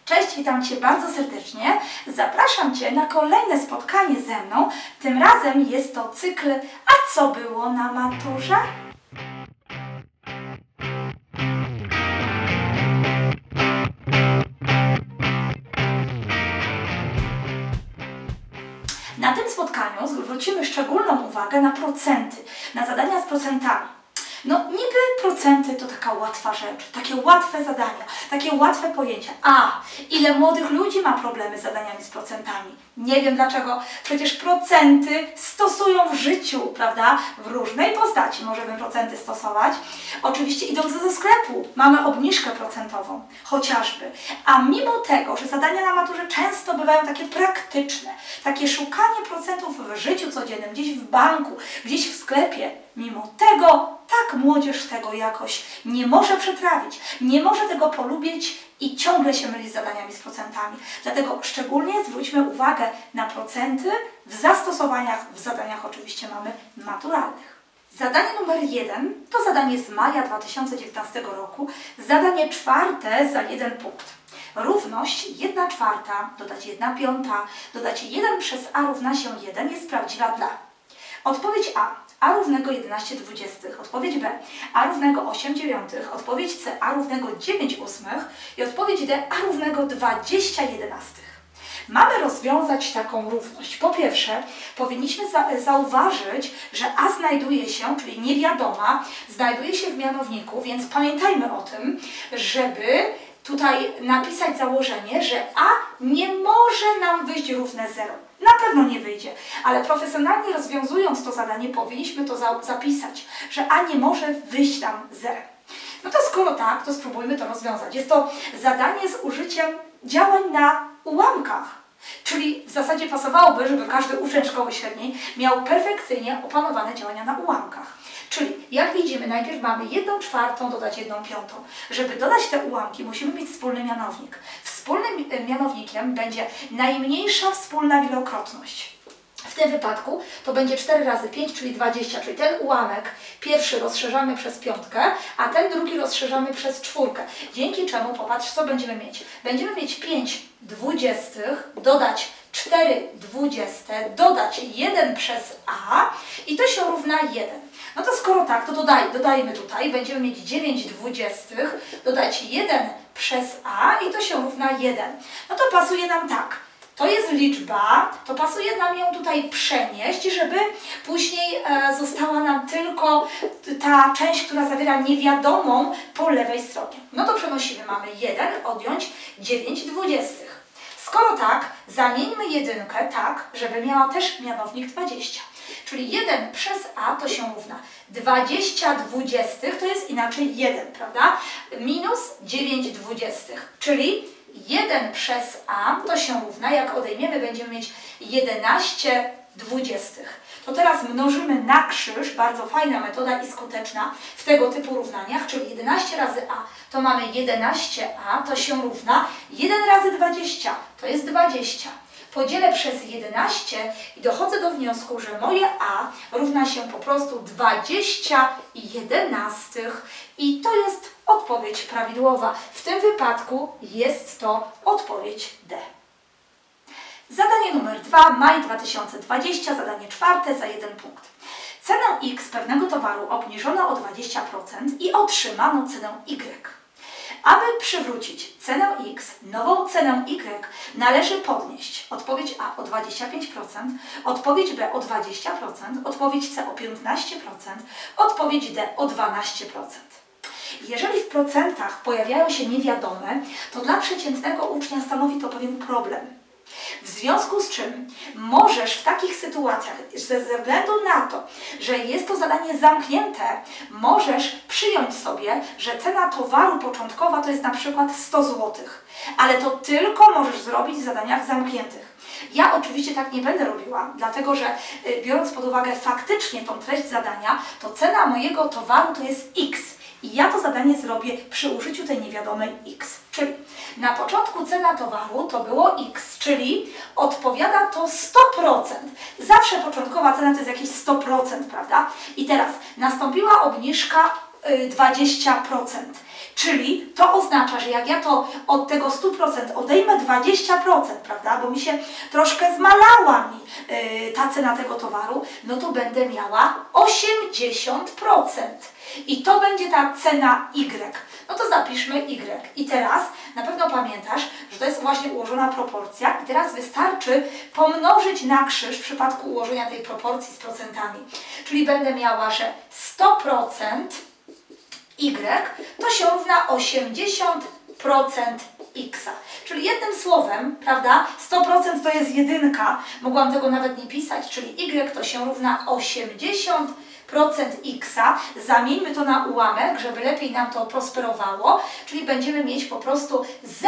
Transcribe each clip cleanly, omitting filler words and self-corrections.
Cześć, witam Cię bardzo serdecznie. Zapraszam Cię na kolejne spotkanie ze mną. Tym razem jest to cykl A co było na maturze? Na tym spotkaniu zwrócimy szczególną uwagę na procenty, na zadania z procentami. No niby procenty to taka łatwa rzecz, takie łatwe zadania, takie łatwe pojęcia. A ile młodych ludzi ma problemy z zadaniami z procentami? Nie wiem dlaczego, przecież procenty stosują w życiu, prawda? W różnej postaci możemy procenty stosować. Oczywiście idąc do sklepu mamy obniżkę procentową, chociażby. A mimo tego, że zadania na maturze często bywają takie praktyczne, takie szukanie procentów w życiu codziennym, gdzieś w banku, gdzieś w sklepie, mimo tego tak młodzież tego jakoś nie może przetrawić, nie może tego polubić i ciągle się myli z zadaniami z procentami. Dlatego szczególnie zwróćmy uwagę na procenty w zastosowaniach, w zadaniach oczywiście mamy maturalnych. Zadanie numer 1 to zadanie z maja 2019 roku, zadanie czwarte za 1 punkt. Równość 1/4 dodać 1/5 dodać 1 przez a równa się 1 jest prawdziwa dla. Odpowiedź A równego 11/20, odpowiedź B a równego 8/9, odpowiedź C a równego 9/8 i odpowiedź D a równego 20/11. Mamy rozwiązać taką równość. Po pierwsze, powinniśmy zauważyć, że a znajduje się, czyli niewiadoma, znajduje się w mianowniku, więc pamiętajmy o tym, żeby tutaj napisać założenie, że a nie może nam wyjść równe 0. Na pewno nie wyjdzie, ale profesjonalnie rozwiązując to zadanie powinniśmy to zapisać, że a nie może wyjść nam 0. No to skoro tak, to spróbujmy to rozwiązać. Jest to zadanie z użyciem działań na ułamkach. Czyli w zasadzie pasowałoby, żeby każdy uczeń szkoły średniej miał perfekcyjnie opanowane działania na ułamkach. Czyli jak widzimy, najpierw mamy 1/4 dodać 1/5. Żeby dodać te ułamki, musimy mieć wspólny mianownik. Wspólnym mianownikiem będzie najmniejsza wspólna wielokrotność. W tym wypadku to będzie 4 razy 5, czyli 20, czyli ten ułamek pierwszy rozszerzamy przez piątkę, a ten drugi rozszerzamy przez czwórkę. Dzięki czemu, popatrz, co będziemy mieć. Będziemy mieć 5/20, dodać 4/20, dodać 1 przez a i to się równa 1. No to skoro tak, to dodajmy tutaj, będziemy mieć 9/20, dodać 1 przez a i to się równa 1. No to pasuje nam tak. To jest liczba, to pasuje nam ją tutaj przenieść, żeby później została nam tylko ta część, która zawiera niewiadomą po lewej stronie. No to przenosimy, mamy 1 odjąć 9/20. Skoro tak, zamieńmy jedynkę tak, żeby miała też mianownik 20. Czyli 1 przez a to się równa 20/20, to jest inaczej 1, prawda? Minus 9/20, czyli 1 przez a to się równa, jak odejmiemy, będziemy mieć 11/20. To teraz mnożymy na krzyż, bardzo fajna metoda i skuteczna w tego typu równaniach, czyli 11 razy a to mamy 11a, to się równa 1 razy 20, to jest 20. Podzielę przez 11 i dochodzę do wniosku, że moje a równa się po prostu 20/11 i to jest odpowiedź prawidłowa. W tym wypadku jest to odpowiedź D. Zadanie numer 2, maj 2020, zadanie czwarte za 1 punkt. Cenę x pewnego towaru obniżono o 20% i otrzymano cenę y. Aby przywrócić cenę x, nową cenę y należy podnieść odpowiedź A o 25%, odpowiedź B o 20%, odpowiedź C o 15%, odpowiedź D o 12%. Jeżeli w procentach pojawiają się niewiadome, to dla przeciętnego ucznia stanowi to pewien problem. W związku z czym możesz w takich sytuacjach, ze względu na to, że jest to zadanie zamknięte, możesz przyjąć sobie, że cena towaru początkowa to jest na przykład 100 zł, ale to tylko możesz zrobić w zadaniach zamkniętych. Ja oczywiście tak nie będę robiła, dlatego że biorąc pod uwagę faktycznie tą treść zadania, to cena mojego towaru to jest x. I ja to zadanie zrobię przy użyciu tej niewiadomej x. Czyli na początku cena towaru to było x, czyli odpowiada to 100%. Zawsze początkowa cena to jest jakieś 100%, prawda? I teraz nastąpiła obniżka 20%. Czyli to oznacza, że jak ja to od tego 100% odejmę 20%, prawda, bo mi się troszkę zmalała ta cena tego towaru, no to będę miała 80%. I to będzie ta cena Y. No to zapiszmy Y. I teraz na pewno pamiętasz, że to jest właśnie ułożona proporcja i teraz wystarczy pomnożyć na krzyż w przypadku ułożenia tej proporcji z procentami. Czyli będę miała, że 100% Y to się równa 80% X. Czyli jednym słowem, prawda, 100% to jest jedynka, mogłam tego nawet nie pisać, czyli Y to się równa 80% X. Zamieńmy to na ułamek, żeby lepiej nam to prosperowało, czyli będziemy mieć po prostu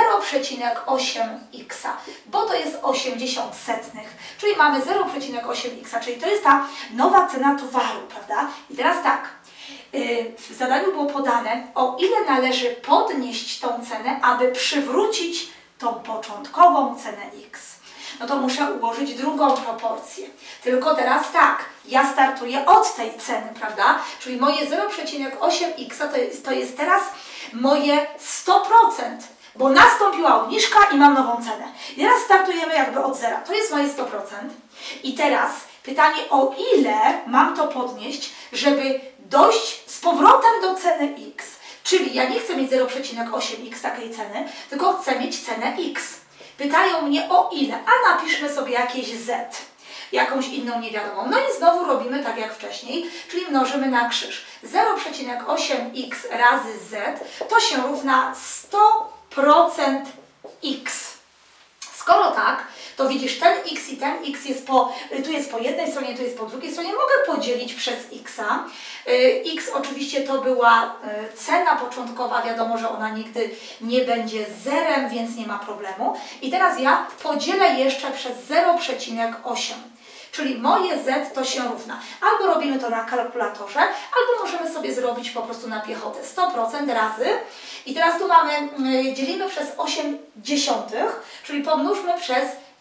0,8X, bo to jest 80 setnych, czyli mamy 0,8X, czyli to jest ta nowa cena towaru, prawda? I teraz tak. W zadaniu było podane, o ile należy podnieść tą cenę, aby przywrócić tą początkową cenę X. No to muszę ułożyć drugą proporcję. Tylko teraz tak, ja startuję od tej ceny, prawda? Czyli moje 0,8X to jest teraz moje 100%, bo nastąpiła obniżka i mam nową cenę. I teraz startujemy jakby od zera. To jest moje 100%. I teraz pytanie, o ile mam to podnieść, żeby dojść z powrotem do ceny X. Czyli ja nie chcę mieć 0,8X takiej ceny, tylko chcę mieć cenę X. Pytają mnie o ile, a napiszmy sobie jakieś Z, jakąś inną niewiadomą. No i znowu robimy tak jak wcześniej, czyli mnożymy na krzyż. 0,8X razy Z to się równa 100% X. Skoro tak, to widzisz, ten X i ten X jest tu jest po jednej stronie, tu jest po drugiej stronie. Mogę podzielić przez X-a. X oczywiście to była cena początkowa, wiadomo, że ona nigdy nie będzie zerem, więc nie ma problemu. I teraz ja podzielę jeszcze przez 0,8. Czyli moje Z to się równa. Albo robimy to na kalkulatorze, albo możemy sobie zrobić po prostu na piechotę. 100% razy. I teraz tu mamy, dzielimy przez 8/10, czyli pomnóżmy przez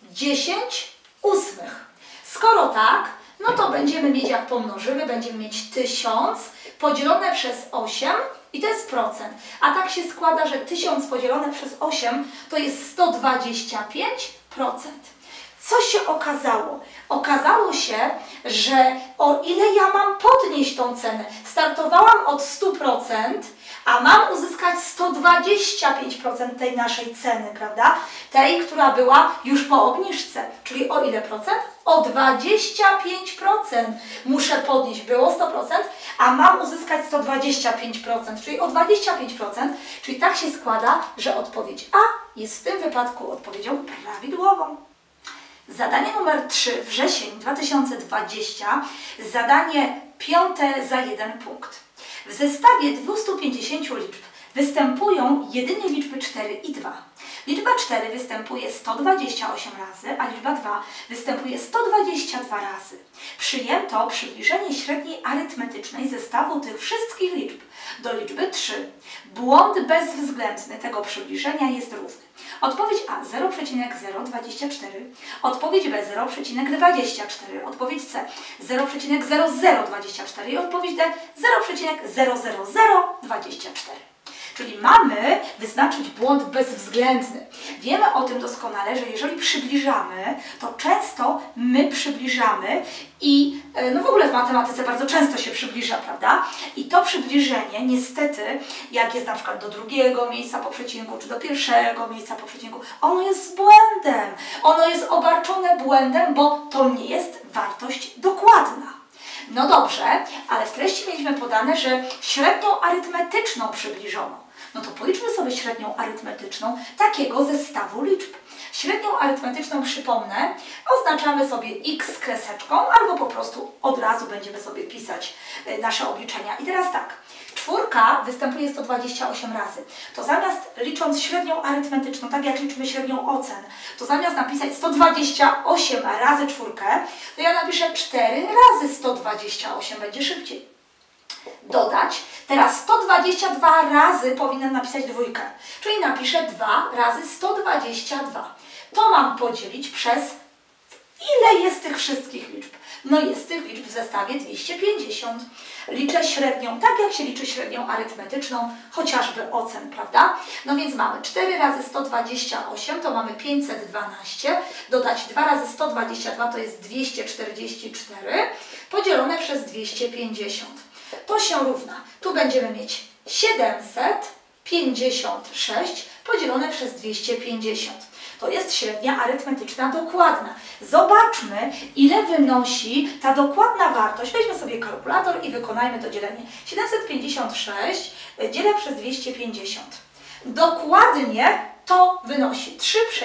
10/8. Skoro tak, no to będziemy mieć, jak pomnożymy, będziemy mieć 1000 podzielone przez 8 i to jest procent. A tak się składa, że 1000 podzielone przez 8 to jest 125%. Co się okazało? Okazało się, że o ile ja mam podnieść tą cenę, startowałam od 100%, a mam uzyskać 125% tej naszej ceny, prawda? Tej, która była już po obniżce. Czyli o ile procent? O 25% muszę podnieść. Było 100%, a mam uzyskać 125%, czyli o 25%. Czyli tak się składa, że odpowiedź A jest w tym wypadku odpowiedzią prawidłową. Zadanie numer 3, wrzesień 2020, zadanie 5 za 1 punkt. W zestawie 250 liczb występują jedynie liczby 4 i 2. Liczba 4 występuje 128 razy, a liczba 2 występuje 122 razy. Przyjęto przybliżenie średniej arytmetycznej zestawu tych wszystkich liczb do liczby 3. Błąd bezwzględny tego przybliżenia jest równy. Odpowiedź A 0,024, odpowiedź B 0,24, odpowiedź C 0,0024 i odpowiedź D 0,00024. Czyli mamy wyznaczyć błąd bezwzględny. Wiemy o tym doskonale, że jeżeli przybliżamy, to często my przybliżamy i no w ogóle w matematyce bardzo często się przybliża, prawda? I to przybliżenie niestety, jak jest na przykład do drugiego miejsca po przecinku, czy do pierwszego miejsca po przecinku, ono jest błędem. Ono jest obarczone błędem, bo to nie jest wartość dokładna. No dobrze, ale w treści mieliśmy podane, że średnią arytmetyczną przybliżono. No to policzmy sobie średnią arytmetyczną takiego zestawu liczb. Średnią arytmetyczną, przypomnę, oznaczamy sobie x kreseczką albo po prostu od razu będziemy sobie pisać nasze obliczenia. I teraz tak, czwórka występuje 128 razy. To zamiast licząc średnią arytmetyczną, tak jak liczymy średnią ocen, to zamiast napisać 128 razy czwórkę, to ja napiszę 4 razy 128, będzie szybciej. Dodać, teraz 122 razy powinnam napisać dwójkę, czyli napiszę 2 razy 122. To mam podzielić przez ile jest tych wszystkich liczb. No jest tych liczb w zestawie 250. Liczę średnią, tak jak się liczy średnią arytmetyczną, chociażby ocen, prawda? No więc mamy 4 razy 128, to mamy 512, dodać 2 razy 122 to jest 244, podzielone przez 250. To się równa, tu będziemy mieć 756 podzielone przez 250. To jest średnia arytmetyczna dokładna. Zobaczmy, ile wynosi ta dokładna wartość. Weźmy sobie kalkulator i wykonajmy to dzielenie. 756 dzielę przez 250. Dokładnie to wynosi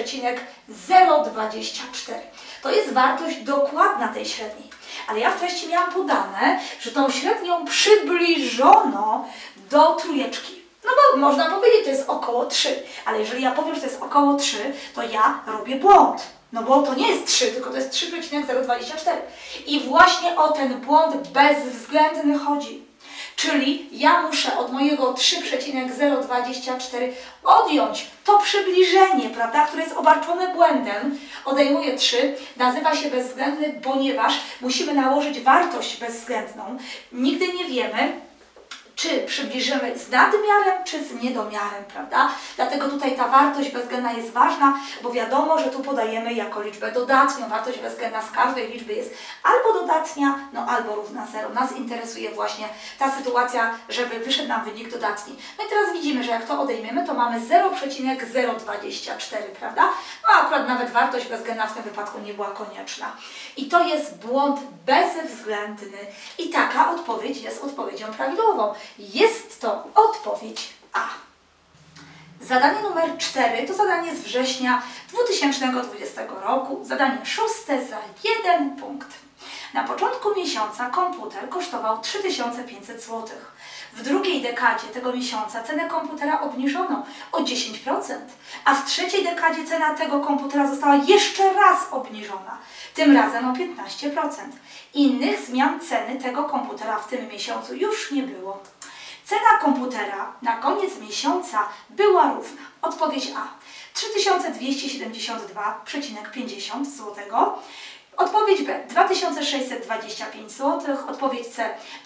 3,024. To jest wartość dokładna tej średniej. Ale ja w treści miałam podane, że tą średnią przybliżono do trójeczki. No bo można powiedzieć, to jest około 3, ale jeżeli ja powiem, że to jest około 3, to ja robię błąd. No bo to nie jest 3, tylko to jest 3,024. I właśnie o ten błąd bezwzględny chodzi. Czyli ja muszę od mojego 3,024 odjąć to przybliżenie, prawda, które jest obarczone błędem. Odejmuję 3, nazywa się bezwzględny, ponieważ musimy nałożyć wartość bezwzględną. Nigdy nie wiemy, czy przybliżymy z nadmiarem, czy z niedomiarem, prawda? Dlatego tutaj ta wartość bezwzględna jest ważna, bo wiadomo, że tu podajemy jako liczbę dodatnią. Wartość bezwzględna z każdej liczby jest albo dodatnia, no albo równa 0. Nas interesuje właśnie ta sytuacja, żeby wyszedł nam wynik dodatni. No i teraz widzimy, że jak to odejmiemy, to mamy 0,024, prawda? No akurat nawet wartość bezwzględna w tym wypadku nie była konieczna. I to jest błąd bezwzględny. I taka odpowiedź jest odpowiedzią prawidłową. Jest to odpowiedź A. Zadanie numer 4 to zadanie z września 2020 roku. Zadanie 6 za 1 punkt. Na początku miesiąca komputer kosztował 3500 zł. W drugiej dekadzie tego miesiąca cenę komputera obniżono o 10%, a w trzeciej dekadzie cena tego komputera została jeszcze raz obniżona, tym razem o 15%. Innych zmian ceny tego komputera w tym miesiącu już nie było. Cena komputera na koniec miesiąca była równa. Odpowiedź A 3272,50 zł. Odpowiedź B 2625 zł. Odpowiedź C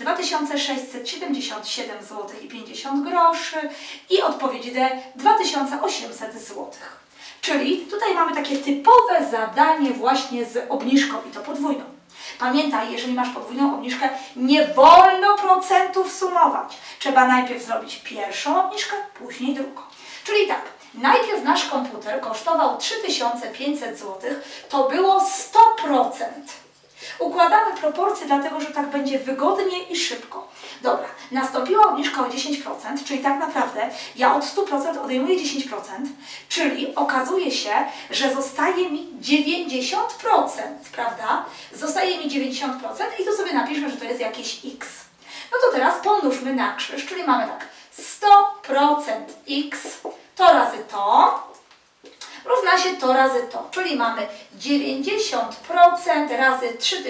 2677 zł i 50 groszy. I odpowiedź D 2800 zł. Czyli tutaj mamy takie typowe zadanie właśnie z obniżką i to podwójną. Pamiętaj, jeżeli masz podwójną obniżkę, nie wolno procentów sumować. Trzeba najpierw zrobić pierwszą obniżkę, później drugą. Czyli tak, najpierw nasz komputer kosztował 3500 zł, to było 100%. Układamy proporcje, dlatego że tak będzie wygodnie i szybko. Dobra, nastąpiła obniżka o 10%, czyli tak naprawdę ja od 100% odejmuję 10%, czyli okazuje się, że zostaje mi 90%, prawda? Zostaje mi 90% i tu sobie napiszmy, że to jest jakieś x. No to teraz pomnóżmy na krzyż, czyli mamy tak, 100% x to razy to równa się to razy to, czyli mamy 90% razy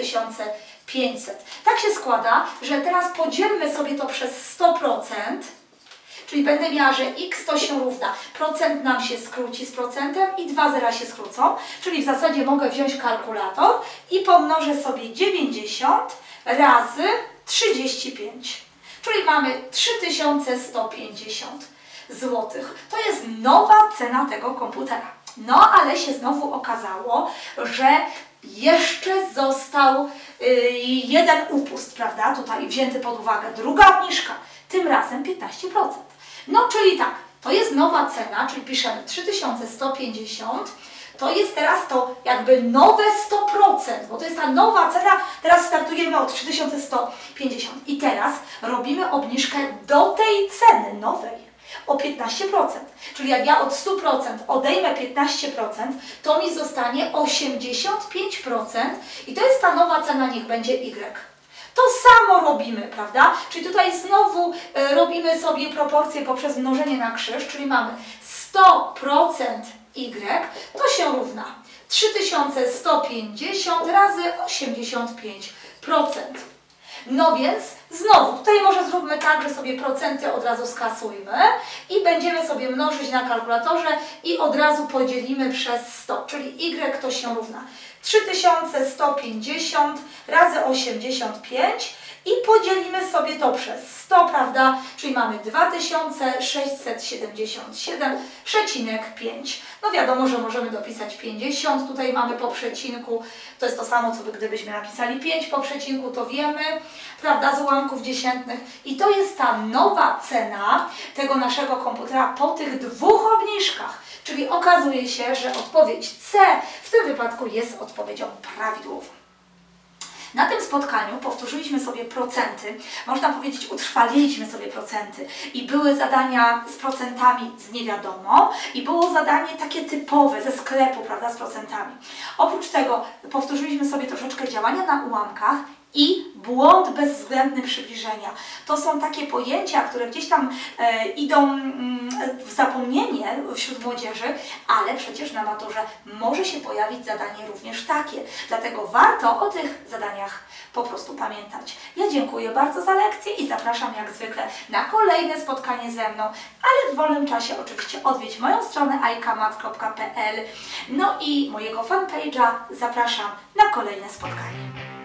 3500. Tak się składa, że teraz podzielmy sobie to przez 100%, czyli będę miała, że x to się równa. Procent nam się skróci z procentem i 2 zera się skrócą, czyli w zasadzie mogę wziąć kalkulator i pomnożę sobie 90 razy 35, czyli mamy 3150 zł. To jest nowa cena tego komputera. No, ale się znowu okazało, że jeszcze został jeden upust, prawda, tutaj wzięty pod uwagę, druga obniżka, tym razem 15%. No, czyli tak, to jest nowa cena, czyli piszemy 3150, to jest teraz to jakby nowe 100%, bo to jest ta nowa cena, teraz startujemy od 3150 i teraz robimy obniżkę do tej ceny nowej o 15%. Czyli jak ja od 100% odejmę 15%, to mi zostanie 85% i to jest ta nowa cena, niech będzie Y. To samo robimy, prawda? Czyli tutaj znowu robimy sobie proporcje poprzez mnożenie na krzyż, czyli mamy 100% Y, to się równa 3150 razy 85%. No więc Znowu, tutaj może zróbmy tak, że sobie procenty od razu skasujmy i będziemy sobie mnożyć na kalkulatorze i od razu podzielimy przez 100, czyli y to się równa 3150 razy 85 i podzielimy sobie to przez 100, prawda? Czyli mamy 2677,5. No wiadomo, że możemy dopisać 50, tutaj mamy po przecinku, to jest to samo, co gdybyśmy napisali 5 po przecinku, to wiemy, prawda, z ułamków dziesiętnych. I to jest ta nowa cena tego naszego komputera po tych dwóch obniżkach. Czyli okazuje się, że odpowiedź C w tym wypadku jest odpowiedzią prawidłową. Na tym spotkaniu powtórzyliśmy sobie procenty, można powiedzieć utrwaliliśmy sobie procenty i były zadania z procentami z niewiadomą i było zadanie takie typowe ze sklepu, prawda, z procentami. Oprócz tego powtórzyliśmy sobie troszeczkę działania na ułamkach i błąd bezwzględny przybliżenia. To są takie pojęcia, które gdzieś tam idą w zapomnienie wśród młodzieży, ale przecież na maturze może się pojawić zadanie również takie. Dlatego warto o tych zadaniach po prostu pamiętać. Ja dziękuję bardzo za lekcję i zapraszam jak zwykle na kolejne spotkanie ze mną, ale w wolnym czasie oczywiście odwiedź moją stronę aikamat.pl, no i mojego fanpage'a zapraszam na kolejne spotkanie.